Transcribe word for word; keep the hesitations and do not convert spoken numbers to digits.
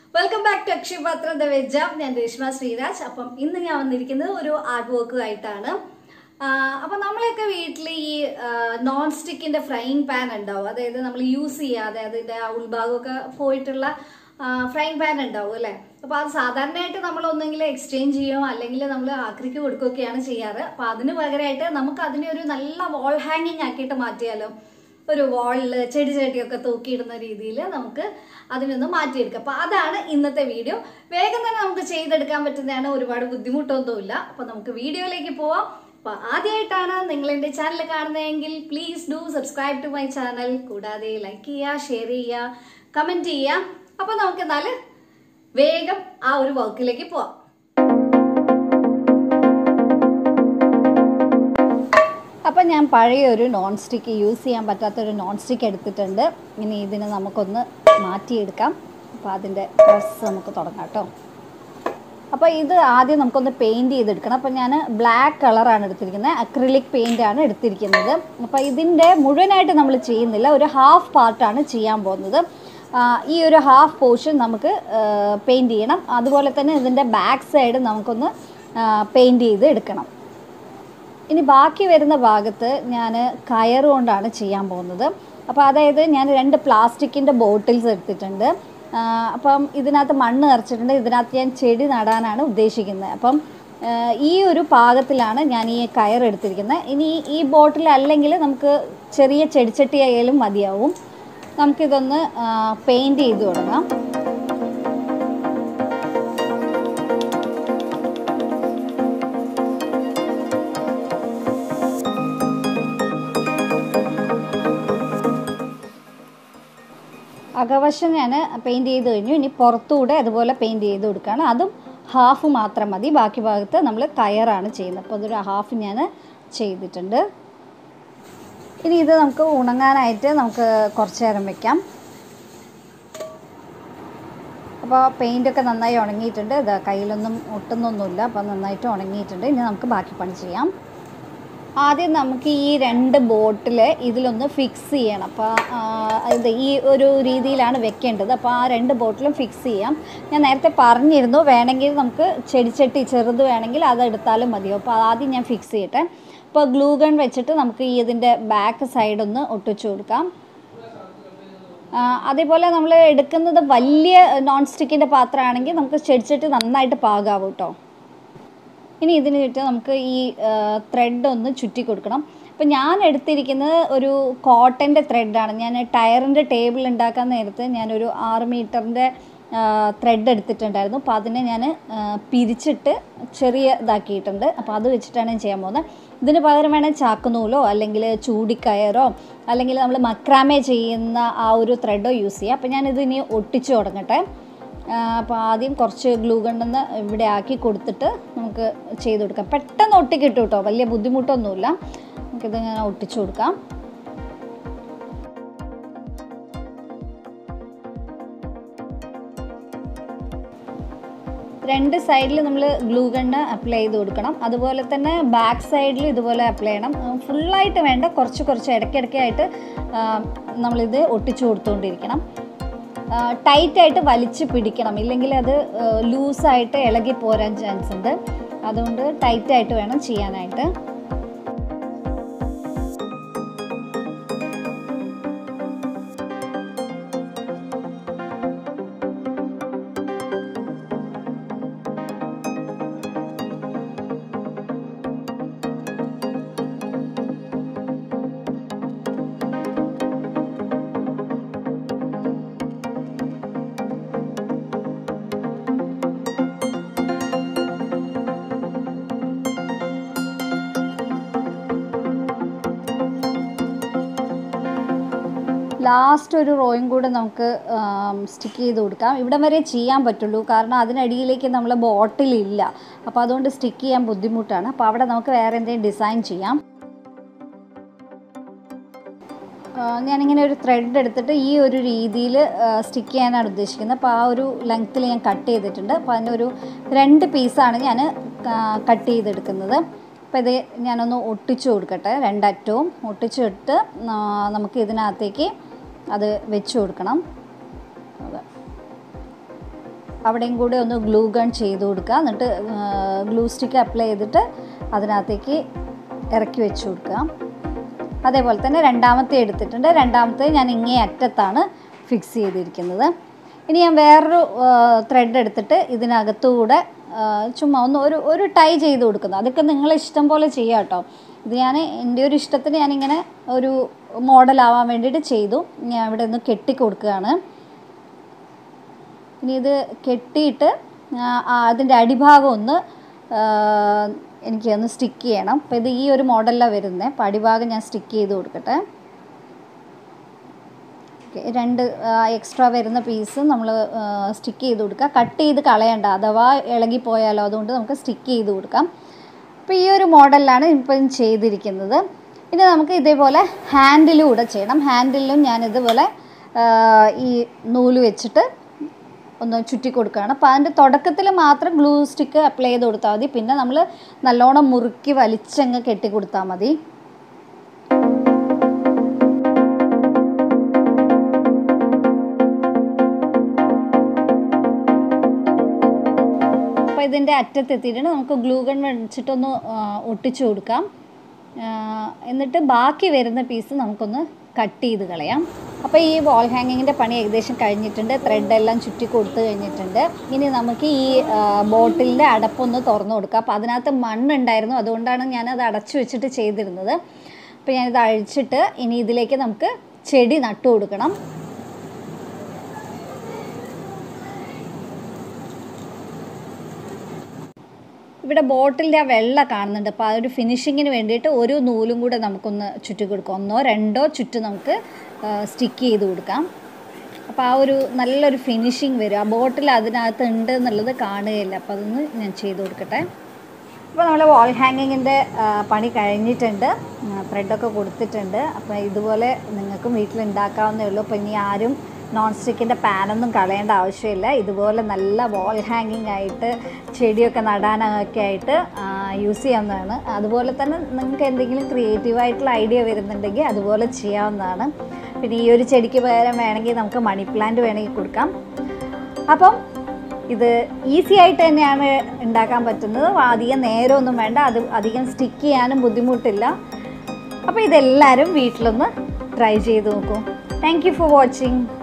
Welcome back to Akshipatra the Veg Job. I am Reshma Sriraj. Now, I am going to do an artwork. Now, we use a non-stick frying pan. We use a frying pan. Now, we exchange it wall hanging. ഒരു wall ചെടി ചെടിയൊക്കെ തൂക്കിയിടുന്ന രീതിയിൽ നമുക്ക് അതിനൊന്ന് മാറ്റി എടുക്കാം. അപ്പോൾ അതാണ് ഇന്നത്തെ വീഡിയോ. വേഗം തന്നെ നമുക്ക് ചെയ്തെടുക്കാൻ പറ്റുന്നതാണ്, ഒരുപാട് ബുദ്ധിമുട്ടൊന്നുമില്ല. അപ്പോൾ നമുക്ക് വീഡിയോയിലേക്ക് പോവാം. അപ്പോൾ ആദ്യമായിട്ടാണ് നിങ്ങൾ എൻ്റെ ചാനൽ കാണുന്നതെങ്കിൽ please do subscribe to my channel. കൂടാതെ ലൈക്ക് ചെയ്യുക, ഷെയർ ചെയ്യുക, കമന്റ് ചെയ്യുക. അപ്പോൾ നമുക്ക് എന്നാൽ വേഗം ആ ഒരു വർക്കിലേക്ക് പോവാം. അപ്പോൾ ഞാൻ പഴയ ഒരു നോൺ സ്റ്റിക്ക് യൂസ് ചെയ്യാൻ പറ്റാത്തൊരു നോൺ സ്റ്റിക്ക് എടുത്തിട്ടുണ്ട്. ഇനി ഇതിനെ നമുക്കൊന്ന് മാറ്റിയെടുക്കാം. അപ്പോൾ അതിൻ്റെ പ്രസ് നമുക്ക് തുടങ്ങാം കേട്ടോ. അപ്പോൾ ഇത് ആദ്യം നമുക്കൊന്ന് പെയിൻറ്റ് ചെയ്തെടുക്കണം. അപ്പോൾ ഞാൻ ബ്ലാക്ക് കളറാണ് എടുത്തിരിക്കുന്നത്, അക്രിലിക് പെയിൻ്റാണ് എടുത്തിരിക്കുന്നത്. അപ്പോൾ ഇതിൻ്റെ മുഴുവനായിട്ട് നമ്മൾ ചെയ്യുന്നില്ല, ഒരു ഹാഫ് പാർട്ടാണ് ചെയ്യാൻ പോകുന്നത്. ഈ ഒരു ഹാഫ് പോർഷൻ നമുക്ക് പെയിൻറ്റ് ചെയ്യണം. അതുപോലെ തന്നെ ഇതിൻ്റെ ബാക്ക് സൈഡ് നമുക്കൊന്ന് പെയിൻറ്റ് ചെയ്ത് എടുക്കണം. ഇനി ബാക്കി വരുന്ന ഭാഗത്ത് ഞാൻ കയർ കൊണ്ടാണ് ചെയ്യാൻ പോകുന്നത്. അപ്പോൾ അതായത് ഞാൻ രണ്ട് പ്ലാസ്റ്റിക്കിൻ്റെ ബോട്ടിൽസ് എടുത്തിട്ടുണ്ട്. അപ്പം ഇതിനകത്ത് മണ്ണ് നിറച്ചിട്ടുണ്ട്. ഇതിനകത്ത് ഞാൻ ചെടി നടാനാണ് ഉദ്ദേശിക്കുന്നത്. അപ്പം ഈ ഒരു പാകത്തിലാണ് ഞാൻ ഈ കയർ എടുത്തിരിക്കുന്നത്. ഇനി ഈ ബോട്ടിൽ അല്ലെങ്കിൽ നമുക്ക് ചെറിയ ചെടിച്ചട്ടി ആയാലും മതിയാവും. നമുക്കിതൊന്ന് പെയിൻറ്റ് ചെയ്ത് തുടങ്ങാം. അകവശം ഞാൻ പെയിൻറ്റ് ചെയ്ത് കഴിഞ്ഞു. ഇനി പുറത്തുകൂടെ അതുപോലെ പെയിൻറ്റ് ചെയ്ത് കൊടുക്കുകയാണ്. അതും ഹാഫ് മാത്രം മതി. ബാക്കി ഭാഗത്ത് നമ്മൾ കയറാണ് ചെയ്യുന്നത്. അപ്പോൾ അതൊരു ഹാഫ് ഞാൻ ചെയ്തിട്ടുണ്ട്. ഇനി ഇത് നമുക്ക് ഉണങ്ങാനായിട്ട് നമുക്ക് കുറച്ച് നേരം വയ്ക്കാം. അപ്പോൾ പെയിൻറ്റൊക്കെ നന്നായി ഉണങ്ങിയിട്ടുണ്ട്. ഇത് കയ്യിലൊന്നും ഒട്ടുന്നൊന്നുമില്ല. അപ്പോൾ നന്നായിട്ട് ഉണങ്ങിയിട്ടുണ്ട്. ഇനി നമുക്ക് ബാക്കി പണി ചെയ്യാം. ആദ്യം നമുക്ക് ഈ രണ്ട് ബോട്ടിൽ ഇതിലൊന്ന് ഫിക്സ് ചെയ്യണം. അപ്പോൾ ഇത് ഈ ഒരു രീതിയിലാണ് വെക്കേണ്ടത്. അപ്പോൾ ആ രണ്ട് ബോട്ടിലും ഫിക്സ് ചെയ്യാം. ഞാൻ നേരത്തെ പറഞ്ഞിരുന്നു, വേണമെങ്കിൽ നമുക്ക് ചെടിച്ചട്ടി ചെറുത് വേണമെങ്കിൽ അതെടുത്താലും മതിയോ. അപ്പോൾ ആദ്യം ഞാൻ ഫിക്സ് ചെയ്യട്ടെ. അപ്പോൾ ഗ്ലൂ ഗൺ വെച്ചിട്ട് നമുക്ക് ഈ ഇതിൻ്റെ ബാക്ക് സൈഡൊന്ന് ഒട്ടിച്ചു കൊടുക്കാം. അതേപോലെ നമ്മൾ എടുക്കുന്നത് വലിയ നോൺ സ്റ്റിക്കിൻ്റെ പാത്രമാണെങ്കിൽ നമുക്ക് ചെടിച്ചട്ടി നന്നായിട്ട് പാകാവും കേട്ടോ. ഇനി ഇതിന് ചുറ്റും നമുക്ക് ഈ ത്രെഡ് ഒന്ന് ചുറ്റി കൊടുക്കണം. അപ്പോൾ ഞാൻ എടുത്തിരിക്കുന്നത് ഒരു കോട്ടൻ്റെ ത്രെഡാണ്. ഞാൻ ടയറിൻ്റെ ടേബിൾ ഉണ്ടാക്കാൻ നേരത്ത് ഞാനൊരു ആറ് മീറ്ററിൻ്റെ ത്രെഡ് എടുത്തിട്ടുണ്ടായിരുന്നു. അപ്പോൾ അതിനെ ഞാൻ പിരിച്ചിട്ട് ചെറിയ ഇതാക്കിയിട്ടുണ്ട്. അപ്പോൾ അത് വെച്ചിട്ടാണ് ഞാൻ ചെയ്യാൻ പോകുന്നത്. ഇതിന് പകരം വേണമെങ്കിൽ ചാക്കുനൂലോ അല്ലെങ്കിൽ ചൂടിക്കയറോ അല്ലെങ്കിൽ നമ്മൾ മക്രാമേ ചെയ്യുന്ന ആ ഒരു ത്രെഡോ യൂസ് ചെയ്യാം. അപ്പോൾ ഞാനിതിനി ഒട്ടിച്ചു തുടങ്ങട്ടെ. അപ്പോൾ ആദ്യം കുറച്ച് ഗ്ലൂ ഗണ്ണെന്ന് ഇവിടെ ആക്കി കൊടുത്തിട്ട് നമുക്ക് ചെയ്ത് കൊടുക്കാം. പെട്ടെന്ന് ഒട്ടിക്കിട്ടും കേട്ടോ, വലിയ ബുദ്ധിമുട്ടൊന്നുമില്ല. നമുക്കിത് ഇങ്ങനെ ഒട്ടിച്ചു കൊടുക്കാം. രണ്ട് സൈഡിൽ നമ്മൾ ഗ്ലൂ ഗണ്ണ് അപ്ലൈ ചെയ്ത് കൊടുക്കണം. അതുപോലെ തന്നെ ബാക്ക് സൈഡിൽ ഇതുപോലെ അപ്ലൈ ചെയ്യണം. ഫുള്ളായിട്ട് വേണ്ട, കുറച്ച് കുറച്ച് ഇടയ്ക്കിടയ്ക്കായിട്ട് നമ്മളിത് ഒട്ടിച്ചു കൊടുത്തുകൊണ്ടിരിക്കണം. ടൈറ്റായിട്ട് വലിച്ച് പിടിക്കണം, ഇല്ലെങ്കിൽ അത് ലൂസായിട്ട് ഇളകി പോരാൻ ചാൻസ് ഉണ്ട്. അതുകൊണ്ട് ടൈറ്റായിട്ട് വേണം ചെയ്യാനായിട്ട്. ലാസ്റ്റ് ഒരു റോയും കൂടെ നമുക്ക് സ്റ്റിക്ക് ചെയ്ത് കൊടുക്കാം. ഇവിടം വരെ ചെയ്യാൻ പറ്റുള്ളൂ, കാരണം അതിനടിയിലേക്ക് നമ്മൾ ബോട്ടിലില്ല. അപ്പോൾ അതുകൊണ്ട് സ്റ്റിക്ക് ചെയ്യാൻ ബുദ്ധിമുട്ടാണ്. അപ്പോൾ അവിടെ നമുക്ക് വേറെ എന്തെങ്കിലും ഡിസൈൻ ചെയ്യാം. ഞാനിങ്ങനെ ഒരു ത്രെഡ് എടുത്തിട്ട് ഈ ഒരു രീതിയിൽ സ്റ്റിക്ക് ചെയ്യാനാണ് ഉദ്ദേശിക്കുന്നത്. അപ്പോൾ ആ ഒരു ലെങ്ത്തിൽ ഞാൻ കട്ട് ചെയ്തിട്ടുണ്ട്. അപ്പോൾ അതിൻ്റെ ഒരു രണ്ട് പീസാണ് ഞാൻ കട്ട് ചെയ്തെടുക്കുന്നത്. അപ്പോൾ ഇത് ഞാനൊന്ന് ഒട്ടിച്ചു കൊടുക്കട്ടെ. രണ്ടറ്റവും ഒട്ടിച്ചിട്ട് നമുക്ക് ഇതിനകത്തേക്ക് അത് വെച്ച് കൊടുക്കണം. അതെ, അവിടെയും കൂടെ ഒന്ന് ഗ്ലൂ ഗൺ ചെയ്ത് കൊടുക്കുക. എന്നിട്ട് ഗ്ലൂ സ്റ്റിക്ക് അപ്ലൈ ചെയ്തിട്ട് അതിനകത്തേക്ക് ഇറക്കി വെച്ച് കൊടുക്കുക. അതേപോലെ തന്നെ രണ്ടാമത്തെ എടുത്തിട്ടുണ്ട്. രണ്ടാമത്തെ ഞാൻ ഇങ്ങേ അറ്റത്താണ് ഫിക്സ് ചെയ്തിരിക്കുന്നത്. ഇനി ഞാൻ വേറൊരു ത്രെഡ് എടുത്തിട്ട് ഇതിനകത്തുകൂടെ ചുമ്മാ ഒന്ന് ഒരു ഒരു ടൈ ചെയ്ത് കൊടുക്കുന്നു. അതൊക്കെ നിങ്ങളെ ഇഷ്ടം പോലെ ചെയ്യാം കേട്ടോ. ഇത് ഞാൻ എൻ്റെ ഒരു ഇഷ്ടത്തിന് ഞാനിങ്ങനെ ഒരു മോഡലാവാൻ വേണ്ടിയിട്ട് ചെയ്തു. ഞാൻ ഇവിടെ ഒന്ന് കെട്ടി കൊടുക്കുകയാണ്. ഇനി ഇത് കെട്ടിയിട്ട് അതിൻ്റെ അടിഭാഗം ഒന്ന് എനിക്ക് ഒന്ന് സ്റ്റിക്ക് ചെയ്യണം. അപ്പോൾ ഇത് ഈ ഒരു മോഡലിലാണ് വരുന്നത്. അപ്പോൾ അടിഭാഗം ഞാൻ സ്റ്റിക്ക് ചെയ്ത് കൊടുക്കട്ടെ. ഓക്കെ, രണ്ട് എക്സ്ട്രാ വരുന്ന പീസ് നമ്മൾ സ്റ്റിക്ക് ചെയ്ത് കൊടുക്കുക. കട്ട് ചെയ്ത് കളയണ്ട, അഥവാ ഇളകിപ്പോയാലോ, അതുകൊണ്ട് നമുക്ക് സ്റ്റിക്ക് ചെയ്ത് കൊടുക്കാം. അപ്പോൾ ഈ ഒരു മോഡലിലാണ് ഇപ്പം ചെയ്തിരിക്കുന്നത്. ഇനി നമുക്ക് ഇതേപോലെ ഹാൻഡിലും കൂടെ ചെയ്യണം. ഹാൻഡിലും ഞാൻ ഇതുപോലെ ഈ നൂല് വെച്ചിട്ട് ഒന്ന് ചുറ്റി കൊടുക്കുകയാണ്. അപ്പോൾ അതിൻ്റെ തുടക്കത്തിൽ മാത്രം ഗ്ലൂ സ്റ്റിക്ക് അപ്ലൈ ചെയ്ത് കൊടുത്താൽ മതി. പിന്നെ നമ്മൾ നല്ലോണം മുറുക്കി വലിച്ചങ്ങ് കെട്ടി കൊടുത്താൽ മതി. അപ്പോൾ ഇതിൻ്റെ അറ്റത്തെത്തിയിട്ടുണ്ട്. നമുക്ക് ഗ്ലൂ ഗൺ വെച്ചിട്ടൊന്ന് ഒട്ടിച്ചു കൊടുക്കാം. എന്നിട്ട് ബാക്കി വരുന്ന പീസ് നമുക്കൊന്ന് കട്ട് ചെയ്ത് കളയാം. അപ്പോൾ ഈ വാൾ ഹാങ്ങിങ്ങിൻ്റെ പണി ഏകദേശം കഴിഞ്ഞിട്ടുണ്ട്. ത്രെഡെല്ലാം ചുറ്റി കൊടുത്ത് കഴിഞ്ഞിട്ടുണ്ട്. ഇനി നമുക്ക് ഈ ബോട്ടിലിൻ്റെ അടപ്പൊന്ന് തുറന്നു കൊടുക്കാം. അപ്പോൾ അതിനകത്ത് മണ്ണുണ്ടായിരുന്നു, അതുകൊണ്ടാണ് ഞാനത് അടച്ചു വെച്ചിട്ട് ചെയ്തിരുന്നത്. അപ്പോൾ ഞാനിത് അഴിച്ചിട്ട് ഇനി ഇതിലേക്ക് നമുക്ക് ചെടി നട്ടു കൊടുക്കണം. ഇവിടെ ബോട്ടിലിൻ്റെ ആ വെള്ള കാണുന്നുണ്ട്. അപ്പോൾ ആ ഒരു ഫിനിഷിങ്ങിന് വേണ്ടിയിട്ട് ഒരു നൂലും കൂടെ നമുക്കൊന്ന് ചുറ്റി കൊടുക്കാം. ഒന്നോ രണ്ടോ ചുറ്റ് നമുക്ക് സ്റ്റിക്ക് ചെയ്ത് കൊടുക്കാം. അപ്പോൾ ആ ഒരു നല്ലൊരു ഫിനിഷിങ് വരും. ആ ബോട്ടിൽ അതിനകത്ത് ഉണ്ട് എന്നുള്ളത് കാണുകയില്ല. അപ്പോൾ അതൊന്ന് ഞാൻ ചെയ്ത് കൊടുക്കട്ടെ. അപ്പോൾ നമ്മൾ വാൾ ഹാങ്ങിങ്ങിൻ്റെ പണി കഴിഞ്ഞിട്ടുണ്ട്. ത്രെഡൊക്കെ കൊടുത്തിട്ടുണ്ട്. അപ്പോൾ ഇതുപോലെ നിങ്ങൾക്കും വീട്ടിലുണ്ടാക്കാവുന്നേ ഉള്ളൂ. അപ്പോൾ ഇനി ആരും നോൺ സ്റ്റിക്കിൻ്റെ പാനൊന്നും കളയേണ്ട ആവശ്യമില്ല. ഇതുപോലെ നല്ല വാൾ ഹാങ്ങിങ് ആയിട്ട് ചെടിയൊക്കെ നടാനൊക്കെ ആയിട്ട് യൂസ് ചെയ്യാവുന്നതാണ്. അതുപോലെ തന്നെ നിങ്ങൾക്ക് എന്തെങ്കിലും ക്രിയേറ്റീവായിട്ടുള്ള ഐഡിയ വരുന്നുണ്ടെങ്കിൽ അതുപോലെ ചെയ്യാവുന്നതാണ്. പിന്നെ ഈ ഒരു ചെടിക്ക് പകരം വേണമെങ്കിൽ നമുക്ക് മണി പ്ലാന്റ് വേണമെങ്കിൽ കൊടുക്കാം. അപ്പം ഇത് ഈസി ആയിട്ട് തന്നെയാണ് ഉണ്ടാക്കാൻ പറ്റുന്നത്. അധികം നേരമൊന്നും വേണ്ട, അത് അധികം സ്റ്റിക്ക് ചെയ്യാനും ബുദ്ധിമുട്ടില്ല. അപ്പോൾ ഇതെല്ലാവരും വീട്ടിലൊന്ന് ട്രൈ ചെയ്ത് നോക്കൂ. Thank you for watching.